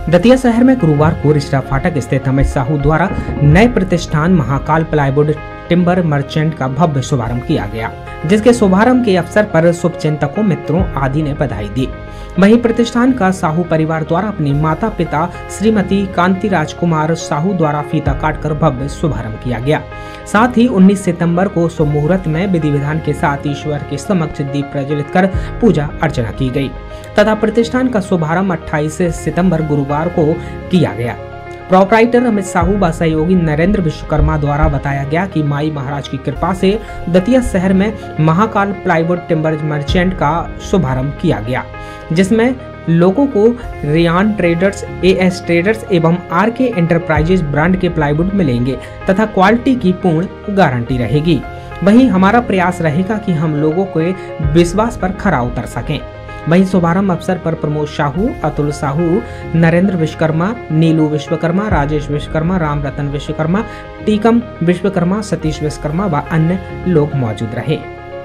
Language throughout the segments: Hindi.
दतिया शहर में गुरुवार को रिश्ता फाटक स्थित अमित साहू द्वारा नए प्रतिष्ठान महाकाल प्लाईवुड टिम्बर मर्चेंट का भव्य शुभारंभ किया गया, जिसके शुभारंभ के अवसर पर शुभचिंतकों, मित्रों आदि ने बधाई दी। वहीं प्रतिष्ठान का साहू परिवार द्वारा अपनी माता पिता श्रीमती कांति राजकुमार साहू द्वारा फीता काटकर भव्य शुभारंभ किया गया। साथ ही 19 सितंबर को शुभ मुहूर्त में विधि विधान के साथ ईश्वर के समक्ष दीप प्रज्वलित कर पूजा अर्चना की गई तथा प्रतिष्ठान का शुभारंभ 28 सितंबर गुरुवार को किया गया। प्रोपराइटर अमित साहू व सहयोगी नरेंद्र विश्वकर्मा द्वारा बताया गया कि माई महाराज की कृपा से दतिया शहर में महाकाल प्लाईवुड टिम्बर मर्चेंट का शुभारंभ किया गया, जिसमें लोगों को रियान ट्रेडर्स, एएस ट्रेडर्स एवं आरके एंटरप्राइजेज ब्रांड के प्लाईवुड मिलेंगे तथा क्वालिटी की पूर्ण गारंटी रहेगी। वहीं हमारा प्रयास रहेगा कि हम लोगों के विश्वास पर खरा उतर सकें। वहीं शुभारंभ अवसर पर प्रमोद साहू, अतुल साहू, नरेंद्र विश्वकर्मा, नीलू विश्वकर्मा, राजेश विश्वकर्मा, राम रतन विश्वकर्मा, टीकम विश्वकर्मा, सतीश विश्वकर्मा व अन्य लोग मौजूद रहे।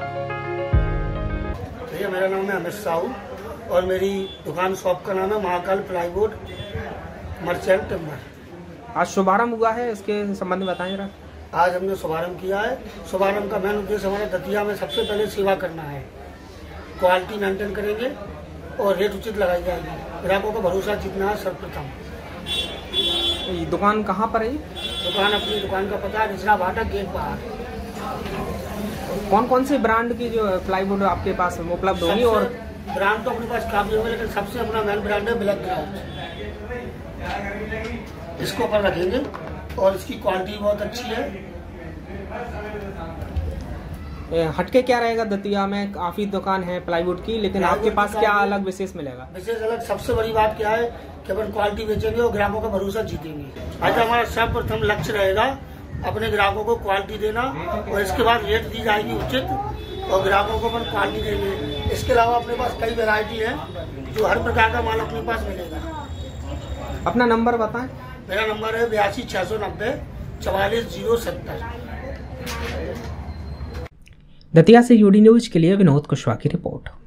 मेरा नाम है अमित साहू और मेरी दुकान शॉप का नाम है महाकाल प्लाईवुड मर्चेंट टिम्बर। आज शुभारंभ हुआ है, इसके संबंध में बताएं जरा। आज हमने शुभारंभ किया है। शुभारंभ का मेन उद्देश्य हमारा दतिया में सबसे पहले सेवा करना है, क्वालिटी मेंटेन करेंगे और रेट उचित लगाई जाएगी। ग्राहकों का भरोसा जीतना है सर्वप्रथम। दुकान कहाँ पर है? दुकान अपनी दुकान का पता रिश्ता फाटक गेट बाहर। कौन कौन से ब्रांड की जो प्लाईवुड आपके पास उपलब्ध होगी? और ब्रांड तो अपने पास काफी होंगे, लेकिन सबसे अपना मेन ब्रांड है ब्लैक क्लाउड। इसको पर रखेंगे और इसकी क्वालिटी बहुत अच्छी है। हटके क्या रहेगा? दतिया में काफी दुकान है प्लाईवुड की, लेकिन आपके पास क्या अलग विशेष मिलेगा? विशेष अलग सबसे बड़ी बात क्या है कि अपन क्वालिटी बेचेंगे और ग्राहकों का भरोसा जीतेंगे। आज हमारा सर्वप्रथम लक्ष्य रहेगा अपने ग्राहकों को क्वालिटी देना और इसके बाद रेट दी जाएगी उचित और ग्राहकों को अपन क्वालिटी देंगे। इसके अलावा अपने पास कई वैरायटी है जो हर प्रकार का माल अपने पास मिलेगा। अपना नंबर बताएं। मेरा नंबर है 82 690 44 070। दतिया से यूडी न्यूज के लिए विनोद कुशवाहा की रिपोर्ट।